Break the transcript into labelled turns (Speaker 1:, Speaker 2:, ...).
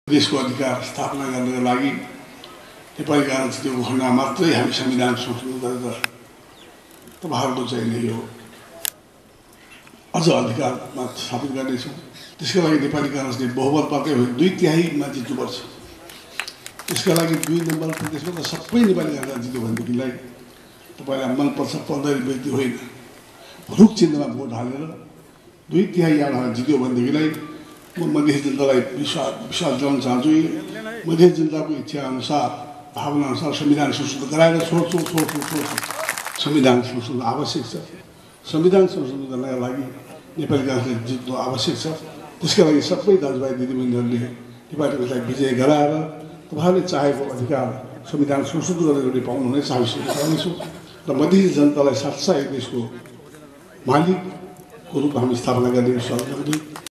Speaker 1: देशको अधिकार स्थापना गर्नका लागि नेपाली कानुनको खण्डमा मात्रै हामी संविधान संशोधन गरेर तपाईहरुको चाहिँ नै यो अझ अधिकारमा स्थापित गर्नेछौँ। त्यसका लागि नेपाली कानुनले बहुमतबाटै होइन 2/3 मा जित्नुपर्छ। त्यसका लागि 2 नम्बर प्रदेशमा त सबै नेपाली कानुन जित्यो भनेदेखिलाई तपाईलाई मनपर्छ पर्दैन व्यक्ति होइन, रुख चिन्हमा भोट हालेर 2/3 आधारमा जित्यो भनेदेखिलाई म मधेसी जनतालाई विश्वास दिलाउन चाहन्छु। मधेसी जनताको इच्छा अनुसार भावना अनुसार संविधान संशोधन गराएर छोड्छौँ। संविधान संशोधन आवश्यक छ। संविधान संशोधन गर्नका लागि नेपाली कानुनले जित्नु आवश्यक छ। त्यसका लागि सबै दाजुभाइ दिदीबहिनीहरूले नेपाली कानुनलाई विजय गराएर तपाईहरुले चाहेको अधिकार संविधान संशोधन गरेर पाउनुहुनेछ हामी चाहन्छौँ र मधेसी जनतालाई साथसाथै देशको मालिकको रूपमा हामी स्थापना गर्ने विश्वास गर्छौँ।